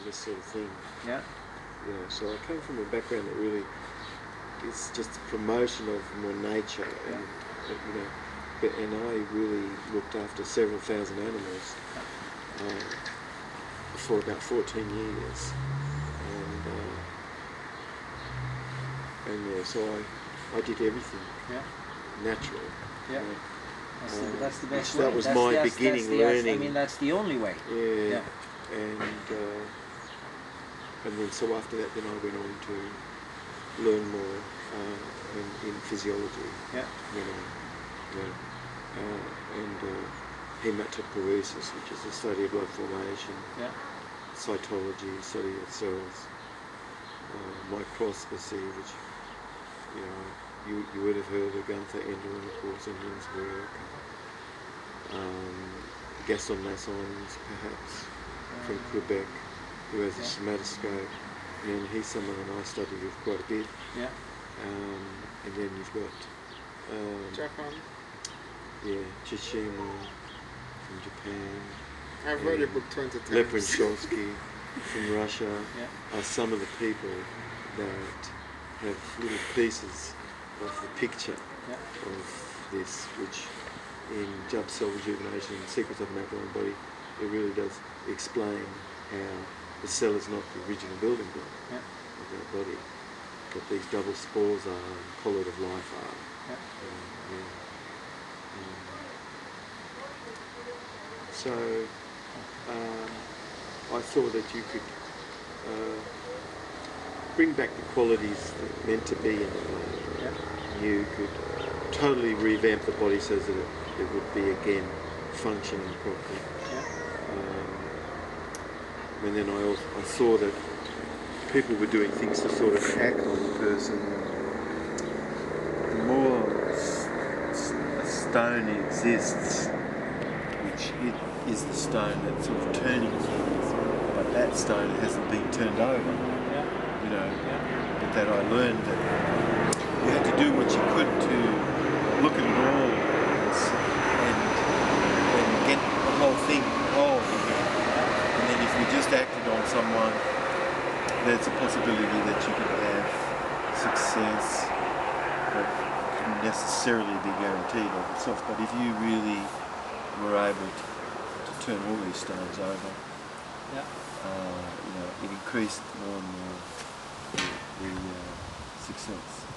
this sort of thing. Yeah. You know, so I come from a background that really is just a promotion of more nature, and you know, and I really looked after several thousand animals for about 14 years, and yeah, so I did everything natural. Yeah. That's the best way. That was my beginning learning. I mean, that's the only way. Yeah. And then so after that, then I went on to learn more in physiology. Yeah. You know, and hematopoiesis, which is the study of blood formation. Yeah. Cytology, study of cells. Microscopy, which you would have heard of Gunther Enderlin, of course, Enderlin's work. Gaston Massons, perhaps, from Quebec, who has a somatoscope, and he's someone that I studied with quite a bit. Yeah. And then you've got Japan. Yeah, Tsushima from Japan. I've read your book 20 times. Leprensovsky from Russia Yeah. are some of the people that have little pieces of the picture of this, which in Judd Cell Rejuvenation, Secrets of an Alkaline Body, it really does explain how the cell is not the original building block of our body, but these double spores are, and colloid of life are. So I thought that you could bring back the qualities that are meant to be in the body. You could totally revamp the body so that it would be again functioning properly. And then I saw that people were doing things to sort of act on the person. The more a stone exists, which it is the stone that's sort of turning things, but that stone hasn't been turned over. You know, but that I learned that you had to do what you could to look at it all and get the whole thing whole. And then if you just acted on someone, there's a possibility that you could have success, but couldn't necessarily be guaranteed of itself. But if you really were able to turn all these stones over, you know, it increased more and more the success.